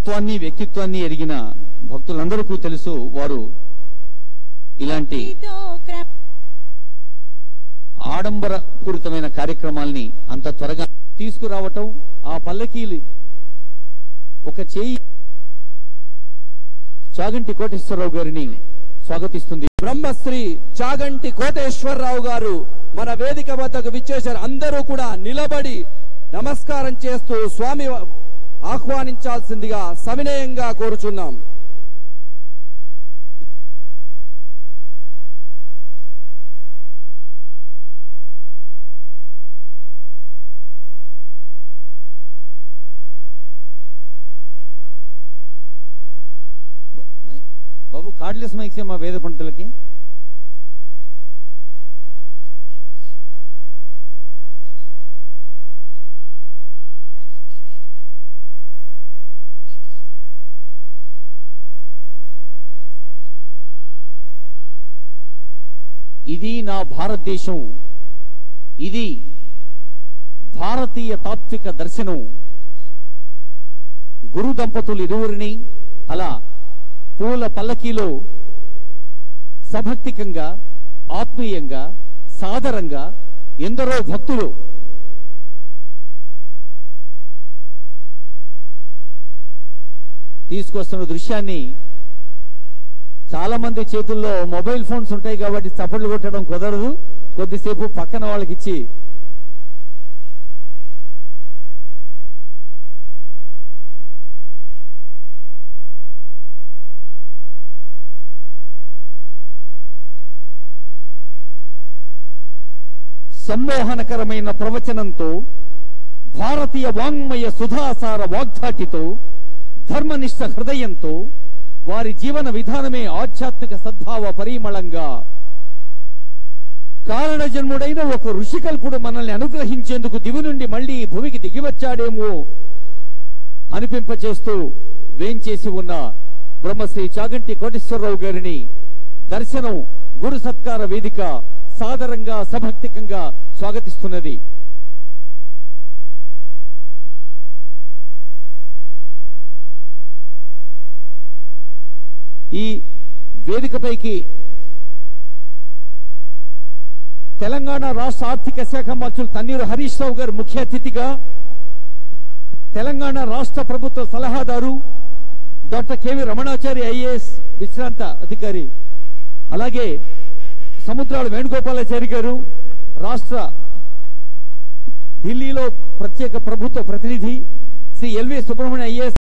తత్వాన్ని వ్యక్తిత్వాన్ని ఎరిగిన భక్తులందరికీ తెలుసు వారు ఇలాంటి ఆడంబర పూరితమైన కార్యక్రమాల్ని అంత త్వరగా తీసుకురావటం ఆ పల్లకీలు ఒక చేయి చాగంటి కోటేశ్వరరావు గారిని స్వాగతిస్తుంది. బ్రహ్మశ్రీ చాగంటి కోటేశ్వరరావు గారు మన వేదిక వద్దకు విచ్చేశారు. అందరూ కూడా నిలబడి నమస్కారం చేస్తూ స్వామి ఆహ్వానించాల్సిందిగా సవినయంగా కోరుచున్నాం. బాబు కార్డ్లెస్ మైక్స్ మా వేద పండితులకి ఇది నా భారతదేశం, ఇది భారతీయ తాత్విక దర్శనం. గురు దంపతులు ఇరువురిని అలా పూల పల్లకీలో సభక్తికంగా ఆత్మీయంగా సాదరంగా ఎందరో భక్తులు తీసుకొస్తున్న దృశ్యాన్ని చాలా మంది చేతుల్లో మొబైల్ ఫోన్స్ ఉంటాయి కాబట్టి చప్పట్లు కొట్టడం కుదరదు. కొద్దిసేపు పక్కన వాళ్ళకి ఇచ్చి సమ్మోహనకరమైన ప్రవచనంతో భారతీయ వాంగ్మయ సుధాసార వాగ్ధాటితో ధర్మనిష్ట హృదయంతో వారి జీవన విధానమే ఆధ్యాత్మిక సద్భావ పరిమళంగా కారణ జన్ముడైన ఒక ఋషికల్పుడు మనల్ని అనుగ్రహించేందుకు దివి నుండి మళ్లీ భూమికి దిగివచ్చాడేమో అనిపింపచేస్తూ వేంచేసి ఉన్న బ్రహ్మశ్రీ చాగంటి కోటేశ్వరరావు గారిని దర్శనం గురు సత్కార వేదిక సాదరంగా సభక్తికంగా స్వాగతిస్తున్నది. ఈ వేదికపైకి తెలంగాణ రాష్ట్ర ఆర్థిక శాఖ మంత్రులు తన్నీరు హరీష్ రావు గారు ముఖ్య అతిథిగా, తెలంగాణ రాష్ట్ర ప్రభుత్వ సలహాదారు డాక్టర్ కెవి రమణాచారి ఐఏఎస్ విశ్రాంత అధికారి, అలాగే సముద్రాల వేణుగోపాలాచారి గారు రాష్ట్ర ఢిల్లీలో ప్రత్యేక ప్రభుత్వ ప్రతినిధి, శ్రీ ఎల్వి సుబ్రహ్మణ్య ఐఏఎస్